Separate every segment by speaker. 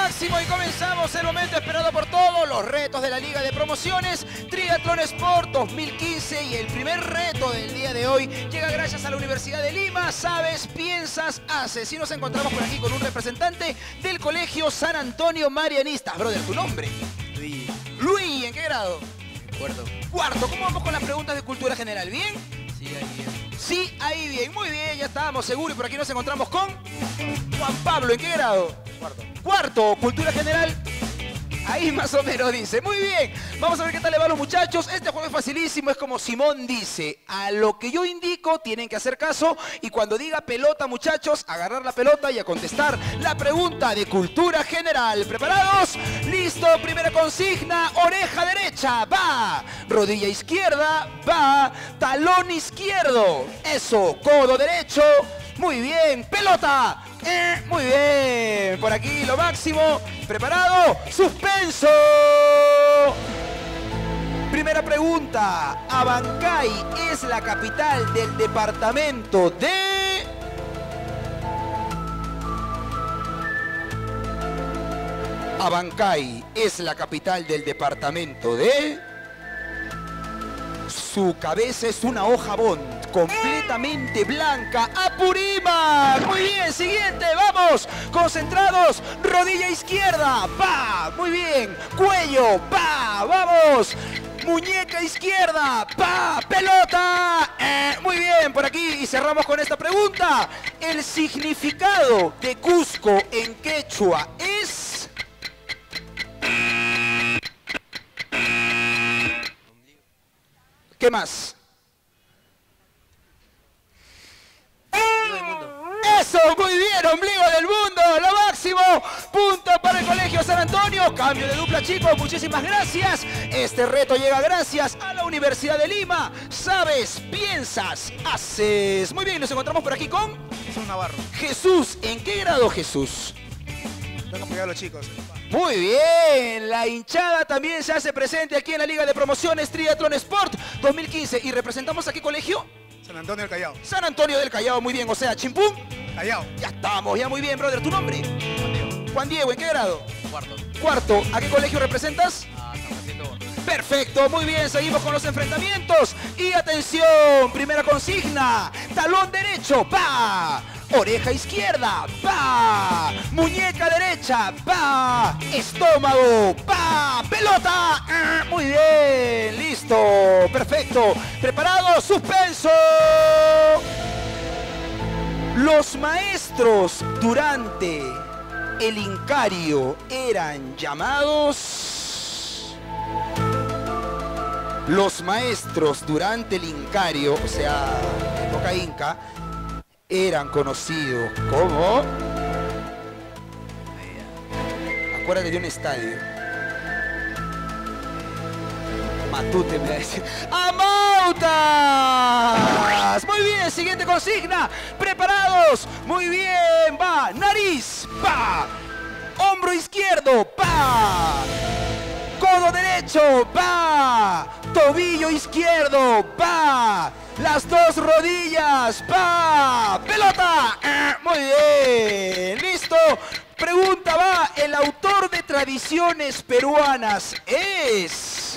Speaker 1: máximo y comenzamos el momento esperado por todos, los retos de la Liga de Promociones Triatlón Sport 2015, y el primer reto del día de hoy llega gracias a la Universidad de Lima. Sabes, piensas, haces. Y nos encontramos por aquí con un representante del Colegio San Antonio Marianistas. Brother, ¿tu nombre?
Speaker 2: Luis.
Speaker 1: Luis, ¿en qué grado?
Speaker 2: Cuarto.
Speaker 1: Cuarto. ¿Cómo vamos con las preguntas de cultura general? ¿Bien?
Speaker 2: Sí, ahí bien.
Speaker 1: Sí, ahí bien. Muy bien, ya estábamos seguros. Y por aquí nos encontramos con Juan Pablo. ¿En qué grado?
Speaker 2: Cuarto.
Speaker 1: Cuarto, cultura general. Ahí más o menos dice. Muy bien. Vamos a ver qué tal le va a los muchachos. Este juego es facilísimo. Es como Simón dice. A lo que yo indico tienen que hacer caso. Y cuando diga pelota, muchachos, agarrar la pelota y a contestar la pregunta de cultura general. ¿Preparados? Listo. Primera consigna. Oreja derecha. Va. Rodilla izquierda. Va. Talón izquierdo. Eso. Codo derecho. Muy bien. Pelota. Muy bien. Por aquí lo máximo. ¿Preparado? ¡Suspenso! Primera pregunta. Abancay es la capital del departamento de... Abancay es la capital del departamento de... Su cabeza es una hoja bond completamente blanca. ¡Apurímac! Muy bien, siguiente, vamos. Concentrados, rodilla izquierda, ¡pa! Muy bien, cuello, ¡pa! ¡Vamos! Muñeca izquierda, ¡pa! ¡Pelota! Muy bien, por aquí, y cerramos con esta pregunta. El significado de Cusco en quechua es... ¿Qué más?
Speaker 2: Ombligo del mundo.
Speaker 1: Eso, muy bien, ombligo del mundo, lo máximo. Punto para el Colegio San Antonio. Cambio de dupla, chicos, muchísimas gracias. Este reto llega gracias a la Universidad de Lima. Sabes, piensas, haces. Muy bien, nos encontramos por aquí con...
Speaker 3: Jesús Navarro.
Speaker 1: Jesús. ¿En qué grado, Jesús?
Speaker 3: Tengo que apoyar a los chicos.
Speaker 1: Muy bien, la hinchada también se hace presente aquí en la Liga de Promociones Triatlón Sport 2015. ¿Y representamos a qué colegio?
Speaker 3: San Antonio del Callao.
Speaker 1: San Antonio del Callao, muy bien, o sea, Chimpún.
Speaker 3: Callao.
Speaker 1: Ya estamos, ya muy bien, brother. ¿Tu nombre?
Speaker 2: Juan Diego.
Speaker 1: Juan Diego, ¿en qué grado?
Speaker 2: Cuarto.
Speaker 1: Cuarto. ¿A qué colegio representas?
Speaker 2: A San Jacinto.
Speaker 1: Perfecto, muy bien, seguimos con los enfrentamientos. Y atención, primera consigna. Talón derecho, ¡pa! Oreja izquierda, ¡pa! Muñeca derecha, ¡pa! Estómago, ¡pa! Pelota. Muy bien, listo, perfecto. ¿Preparado? ¡Suspenso! Los maestros durante el Incario eran llamados... Los maestros durante el Incario, o sea, época inca, eran conocidos como... Acuérdate de un estadio. Matute me va a decir. ¡Amautas! Muy bien, siguiente consigna. ¿Preparados? Muy bien, va. Nariz, pa. Hombro izquierdo, pa. Codo derecho, pa. Tobillo izquierdo, pa. Las dos rodillas, pa. Pelota. Muy bien, listo. Pregunta va. El autor de tradiciones peruanas es...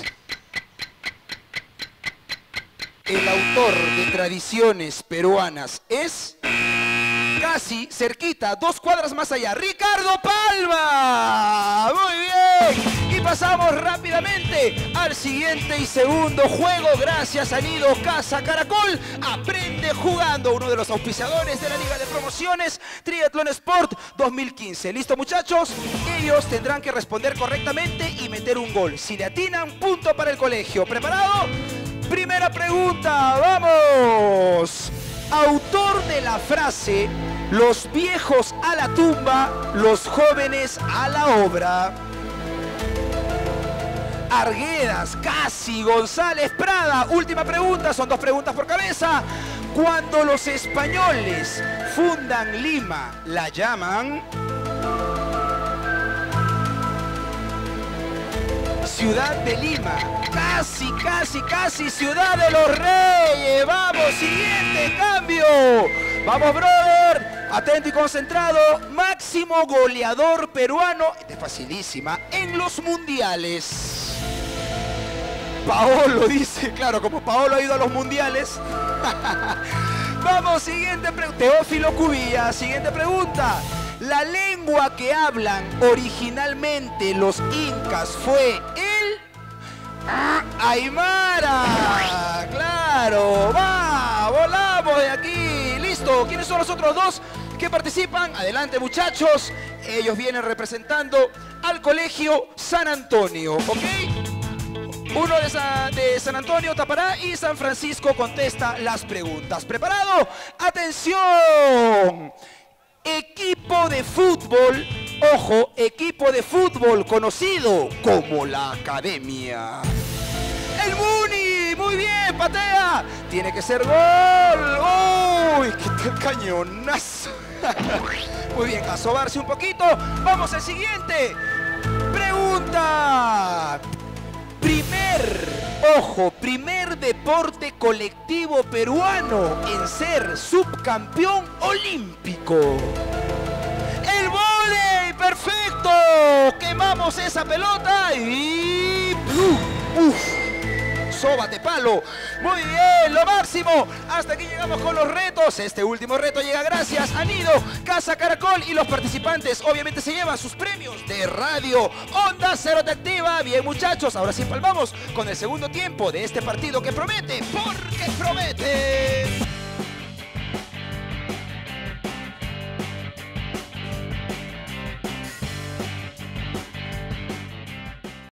Speaker 1: El autor de tradiciones peruanas es... Casi, cerquita, 2 cuadras más allá. ¡Ricardo Palma! ¡Muy bien! Y pasamos rápidamente al siguiente y segundo juego. Gracias a Nido Casa Caracol. Aprende jugando, uno de los auspiciadores de la Liga de Promociones Triatlón Sport 2015. ¿Listo, muchachos? Ellos tendrán que responder correctamente y meter un gol. Si le atinan, punto para el colegio. ¿Preparado? Primera pregunta, ¡vamos! Autor de la frase, los viejos a la tumba, los jóvenes a la obra. Arguedas, Casi, González, Prada. Última pregunta, son 2 preguntas por cabeza. Cuando los españoles fundan Lima, la llaman... Ciudad de Lima. Casi, casi, casi Ciudad de los Reyes. Vamos, siguiente cambio. Vamos, brother. Atento y concentrado, máximo goleador peruano, esta es facilísima, en los mundiales. Paolo dice, claro, como Paolo ha ido a los mundiales. Vamos, siguiente pregunta. Teófilo Cubilla, siguiente pregunta. La lengua que hablan originalmente los incas fue el Aymara. Claro, va, volamos de aquí. Listo, ¿quiénes son los otros dos que participan? Adelante, muchachos. Ellos vienen representando al Colegio San Antonio, ¿ok? Uno de San Antonio tapará y San Francisco contesta las preguntas. ¿Preparado? ¡Atención! Equipo de fútbol, ojo, equipo de fútbol conocido como la Academia. ¡El Muni! ¡Muy bien! ¡Patea! Tiene que ser gol. ¡Uy! ¡Qué cañonazo! Muy bien, a sobarse un poquito. Vamos al siguiente. Pregunta. Primer deporte colectivo peruano en ser subcampeón olímpico. ¡El vóley! ¡Perfecto! Quemamos esa pelota y... ¡Uf! ¡Sóbate, palo! Muy bien, lo máximo. Hasta aquí llegamos con los retos. Este último reto llega gracias a Nido, Casa Caracol, y los participantes obviamente se llevan sus premios de radio Onda Cero Te Activa. Bien, muchachos, ahora sí empalmamos con el segundo tiempo de este partido que promete, porque promete.